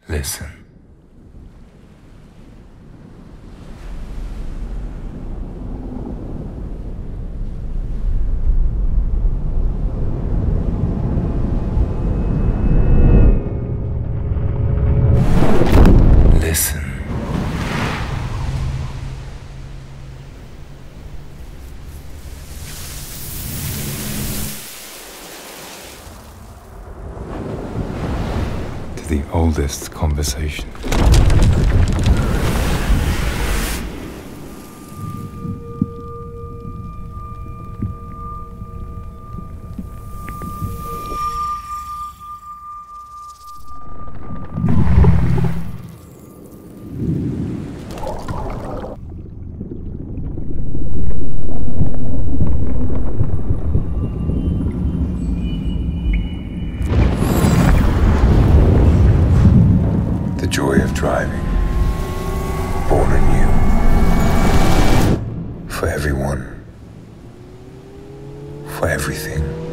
Listen. Listen. To the oldest conversation. The joy of driving, born anew, for everyone, for everything.